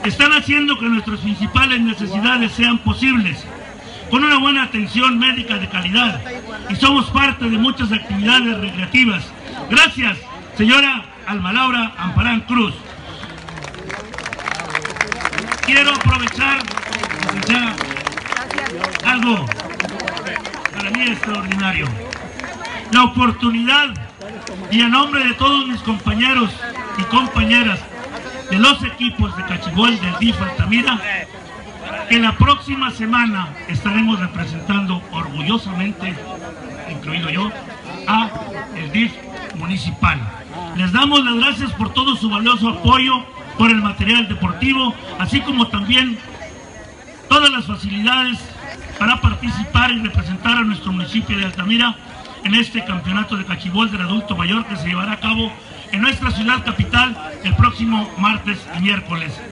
están haciendo que nuestras principales necesidades sean posibles, con una buena atención médica de calidad, y somos parte de muchas actividades recreativas. Gracias, señora Alma Laura Amparán Cruz. Quiero aprovechar, licenciada, algo para mí extraordinario, la oportunidad, y a nombre de todos mis compañeros y compañeras de los equipos de cachibol del DIF Altamira, que la próxima semana estaremos representando orgullosamente, incluido yo, a el DIF municipal. Les damos las gracias por todo su valioso apoyo, por el material deportivo, así como también todas las facilidades para participar y representar a nuestro municipio de Altamira en este campeonato de cachibol del adulto mayor que se llevará a cabo en nuestra ciudad capital el próximo martes y miércoles.